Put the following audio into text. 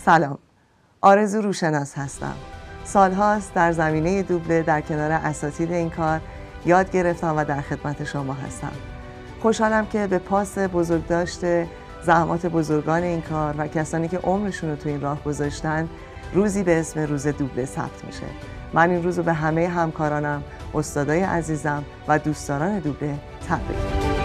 سلام، آرزو روشناس هستم. سالهاست در زمینه دوبله در کنار اساتید این کار یاد گرفتم و در خدمت شما هستم. خوشحالم که به پاس بزرگداشت زحمات بزرگان این کار و کسانی که عمرشون رو تو این راه گذاشتن روزی به اسم روز دوبله ثبت میشه. من این روز رو به همه همکارانم، استادای عزیزم و دوستداران دوبله تبریک میگم.